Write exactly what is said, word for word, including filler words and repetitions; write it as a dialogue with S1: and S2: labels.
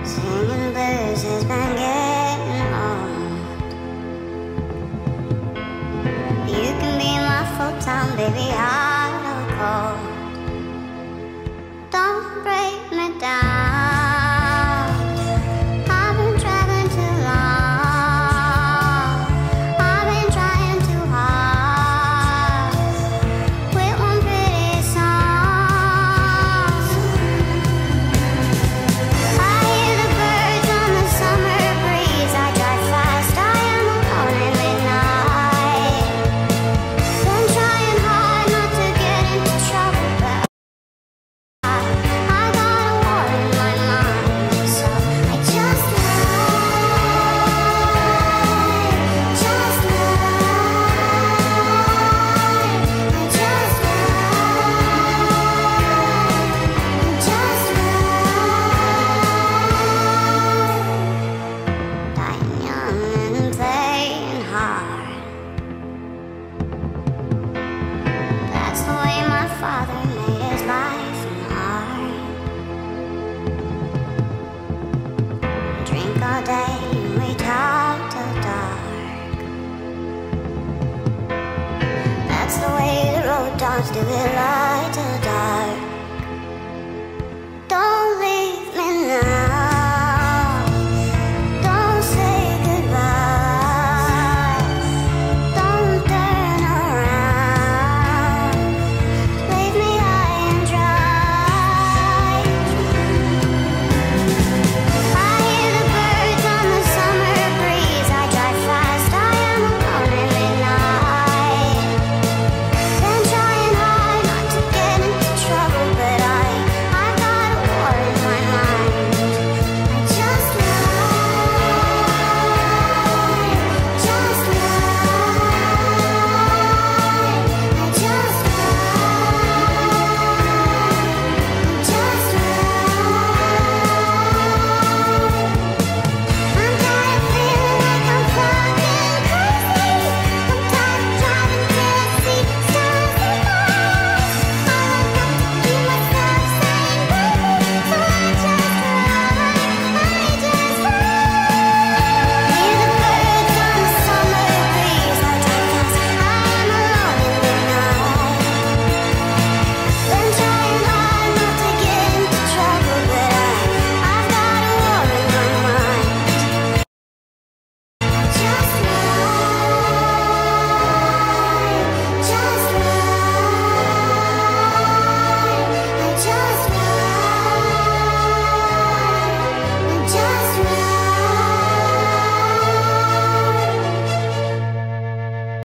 S1: Singing blues has been getting old. You can be my full-time baby, hot or cold. Don't break me down. I've been traveling too long. I've been trying too hard with one pretty song. I hear the birds on the summer breeze. I drive fast, I am alone at midnight. Been trying hard not to get into trouble, but I, I got a war in my mind, so I just lie, just lie, I just lie, just lie. Dying young and playing hard. That's the way my father made his life and art. Drink all day and we talk till dark. That's the way the road dogs do it, love.